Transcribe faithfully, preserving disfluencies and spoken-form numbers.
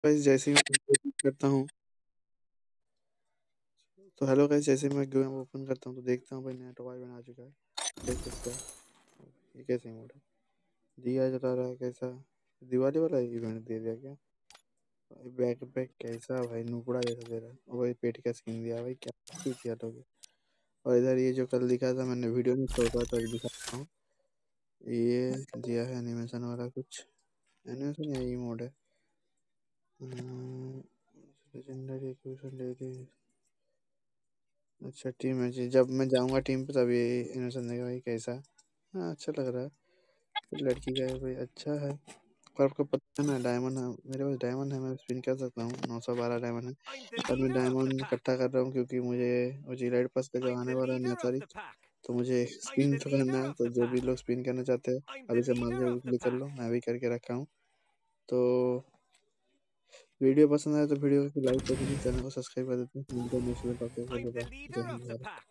Guys जैसे ही मैं करता हूँ तो हेलो गाइस जैसे ही मैं गेम ओपन करता हूँ तो देखता हूँ भाई नया टॉय बना चुका है। देख सकते हैं ये कैसे इमोट है। दिया जला रहा है कैसा दिवाली वाला इवेंट दे दिया क्या भाई। बैक पैक कैसा भाई नुकड़ा जैसा दे रहा है। और भाई पेट का स्किन दिया भाई क्या क्यों किया लोगे। और इधर ये जो कल दिखा था मैंने वीडियो नहीं छोड़ पाया तो अभी दिखाता हूँ। ये दिया है एनिमेशन वाला कुछ एनिमेशन या इमोट है। लेजेंडरी एक्विजिशन दे दी। अच्छा टीम है जी जब मैं जाऊंगा टीम पे तभी एनिमेशन देगा भाई कैसा। हाँ अच्छा लग रहा है लड़की का है भाई अच्छा है। और आपको पता है ना डायमंड है मेरे पास डायमंड है मैं स्पिन कर सकता हूँ नौ सौ बारह डायमंड है। और मैं डायमंड इकट्ठा कर रहा हूँ क्योंकि मुझे वो जी लाइट पास का जब आने वाला है नया तारीख तो मुझे स्पिन तो करना है। तो जो भी लोग स्पिन करना चाहते हैं अभी से मान के क्लिक कर लो मैं भी करके रखा हूँ। तो वीडियो पसंद आए तो वीडियो को लाइक कर दीजिए चैनल को सब्सक्राइब कर देते हैं। मिलते हैं नेक्स्ट वीडियो। जय हिंद भारत।